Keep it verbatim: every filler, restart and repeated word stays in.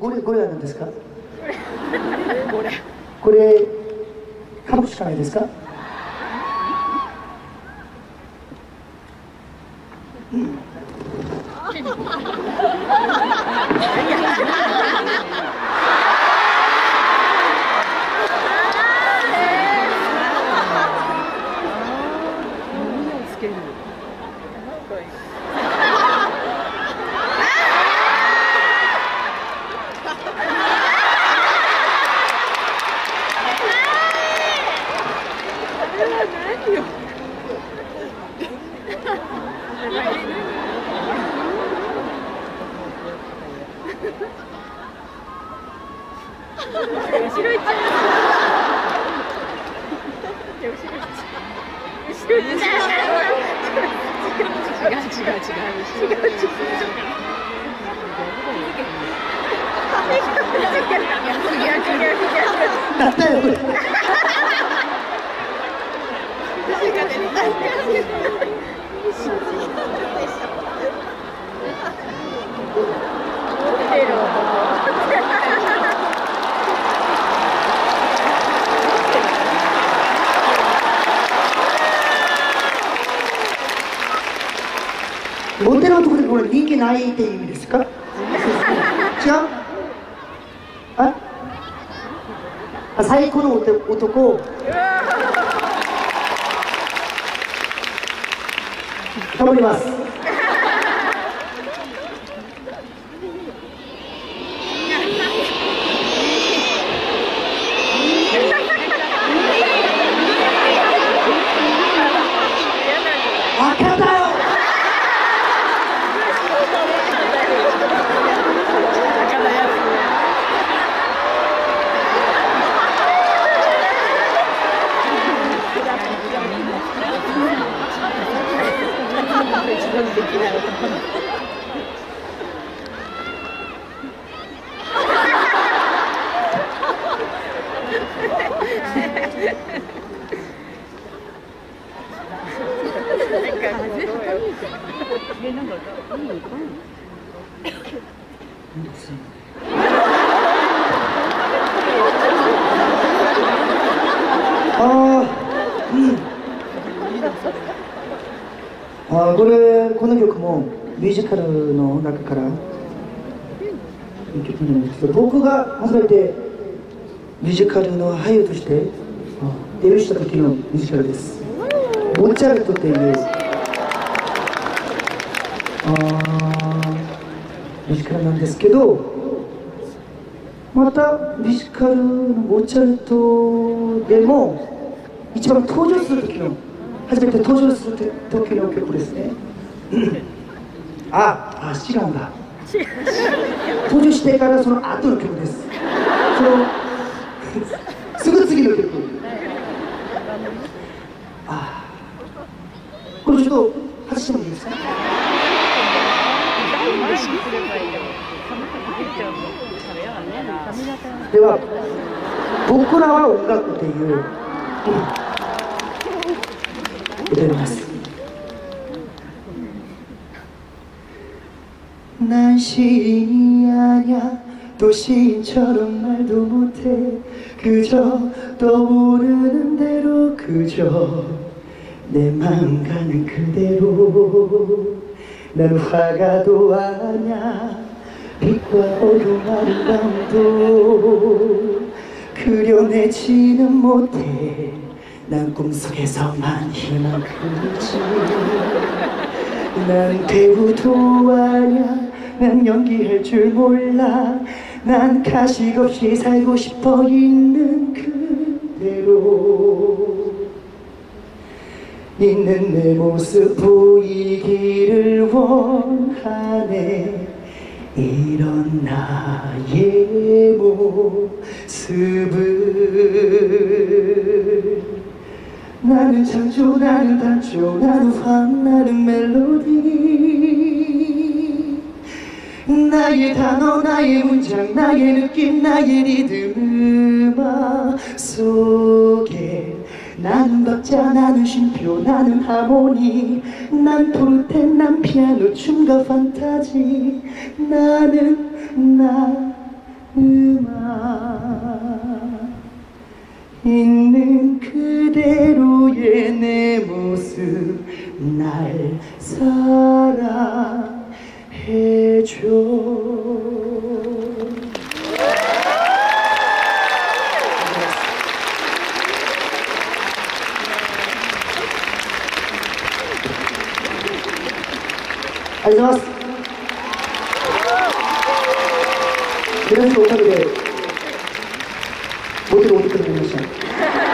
これこれは何ですか？これこれかぶしかないですか？うん。なんだよこれ。モテる男でこれ人気ないっていう意味ですか？違う？あ？あ、最高の男。頑張ります。わかったよ。できない男。ああ、うん。あ、これこの曲もミュージカルの中からいい曲なんですけど、僕が初めてミュージカルの俳優としてデビューした時のミュージカルです。モーツァルトっていうあミュージカルなんですけど、またミュージカルのモーツァルトでも一番登場する時の初めて登場する時の曲ですね。ああ、違うんだ。登場してからその後の曲です。そのすぐ次の曲。ああ、これちょっと外してもいいですか？では、僕らは音楽っていう。歌います。날씨냐 도시처럼 말도 못해 그저 떠오르는 대로 그저 내 마음 가는 그대로 난 화가도 아냐 빛과 어두운 아름다움도 그려내지는 못해 난 꿈속에서만 희망 그리지 난 배우도 아냐 난 연기할 줄 몰라 난 가식 없이 살고 싶어 있는 그대로 있는 내 모습 보이기를 원하네 이런 나의 모습을 나는 창조 나는 단조 나는 화음 나는 멜로디 나의 단어 나의 문장 나의 느낌 나의 리듬 음악 속에 나는 박자 나는 쉼표 나는 하모니 난 포르테 난 피아노 춤과 판타지 나는 나 날 사랑해줘.ありがとうございます。皆さんのおかげでボトルを持ってくれました。